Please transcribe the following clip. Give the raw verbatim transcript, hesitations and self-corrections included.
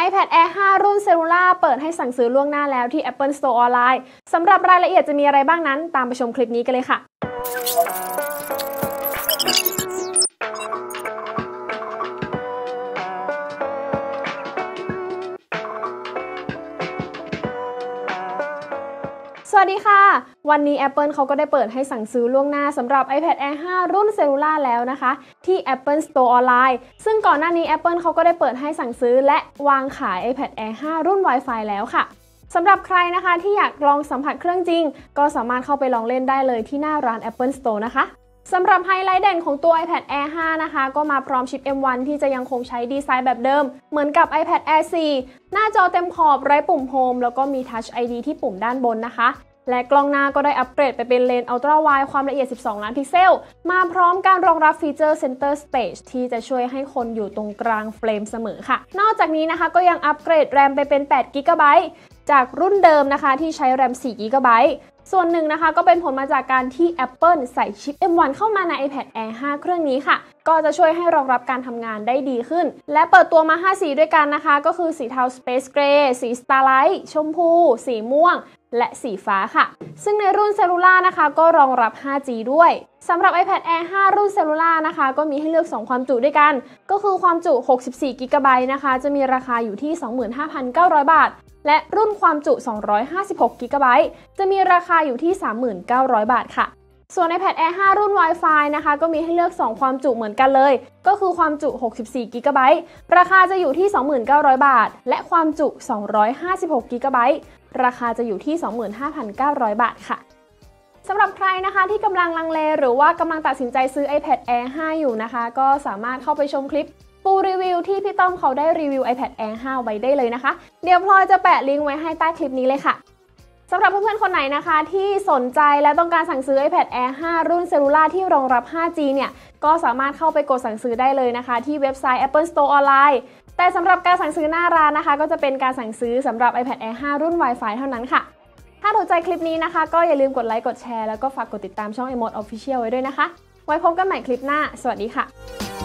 iPad Air ห้า รุ่นเซลลูล่าเปิดให้สั่งซื้อล่วงหน้าแล้วที่ Apple Store ออนไลน์สำหรับรายละเอียดจะมีอะไรบ้างนั้นตามไปชมคลิปนี้กันเลยค่ะสวัสดีค่ะวันนี้ Apple เขาก็ได้เปิดให้สั่งซื้อล่วงหน้าสำหรับ iPad Air ห้า รุ่นเซลลูล่าแล้วนะคะที่ Apple Store ออนไลน์ซึ่งก่อนหน้านี้ Apple เขาก็ได้เปิดให้สั่งซื้อและวางขาย iPad Air ห้า รุ่น Wi-Fi แล้วค่ะสำหรับใครนะคะที่อยากลองสัมผัสเครื่องจริงก็สามารถเข้าไปลองเล่นได้เลยที่หน้าร้าน Apple Store นะคะสำหรับไฮไลท์เด่นของตัว iPad Air ห้า นะคะก็มาพร้อมชิป เอ็ม วัน ที่จะยังคงใช้ดีไซน์แบบเดิมเหมือนกับ iPad Air โฟร์ หน้าจอเต็มขอบไร้ปุ่มโฮมแล้วก็มี Touch ไอ ดี ที่ปุ่มด้านบนนะคะและกล้องหน้าก็ได้อัปเกรดไปเป็นเลนส์อัลตร้าไวด์ความละเอียดสิบสองล้านพิกเซลมาพร้อมการรองรับฟีเจอร์ Center Stage ที่จะช่วยให้คนอยู่ตรงกลางเฟรมเสมอค่ะนอกจากนี้นะคะก็ยังอัปเกรดแรมไปเป็นแปดกิกะไบต์จากรุ่นเดิมนะคะที่ใช้แรมสี่กิกะไบต์ส่วนหนึ่งนะคะก็เป็นผลมาจากการที่ Apple ใส่ชิป เอ็ม วัน เข้ามาใน iPad Air ห้า เครื่องนี้ค่ะก็จะช่วยให้รองรับการทำงานได้ดีขึ้นและเปิดตัวมาห้าสีด้วยกันนะคะก็คือสีเทา Space Gray สี Starlight ชมพูสีม่วงและสีฟ้าค่ะซึ่งในรุ่นเซลลูล่านะคะก็รองรับ ห้าจี ด้วยสำหรับ iPad Air ห้า รุ่นเซลลูล่านะคะก็มีให้เลือกสองความจุด้วยกันก็คือความจุหกสิบสี่กิกะไบต์นะคะจะมีราคาอยู่ที่ สองหมื่นห้าพันเก้าร้อย บาทและรุ่นความจุสองร้อยห้าสิบหกกิกะไบต์จะมีราคาอยู่ที่ สามหมื่นเก้าร้อย บาทค่ะส่วน iPad Air ห้า รุ่น Wi-Fi นะคะก็มีให้เลือกสองความจุเหมือนกันเลยก็คือความจุหกสิบสี่กิกะไบต์ราคาจะอยู่ที่ สองหมื่นเก้าร้อย บาทและความจุสองร้อยห้าสิบหกกิกะไบต์ราคาจะอยู่ที่ สองหมื่นห้าพันเก้าร้อย บาทค่ะสำหรับใครนะคะที่กำลังลังเลหรือว่ากำลังตัดสินใจซื้อ iPad Air ห้า อยู่นะคะก็สามารถเข้าไปชมคลิปฟูลรีวิวที่พี่ต้อมเขาได้รีวิว iPad Air ห้า ไว้ได้เลยนะคะเดี๋ยวพลอยจะแปะลิงก์ไว้ให้ใต้คลิปนี้เลยค่ะสำหรับเพื่อนๆคนไหนนะคะที่สนใจและต้องการสั่งซื้อ iPad Air ห้า รุ่นเซลลูล่าที่รองรับ ห้าจี เนี่ยก็สามารถเข้าไปกดสั่งซื้อได้เลยนะคะที่เว็บไซต์ Apple Store ออนไลน์แต่สำหรับการสั่งซื้อหน้าร้านนะคะก็จะเป็นการสั่งซื้อสำหรับ iPad Air ห้า รุ่น Wi-Fi เท่านั้นค่ะถ้าถูกใจคลิปนี้นะคะก็อย่าลืมกดไลค์กดแชร์แล้วก็ฝากกดติดตามช่อง Emode Official ไว้ด้วยนะคะไว้พบกันใหม่คลิปหน้าสวัสดีค่ะ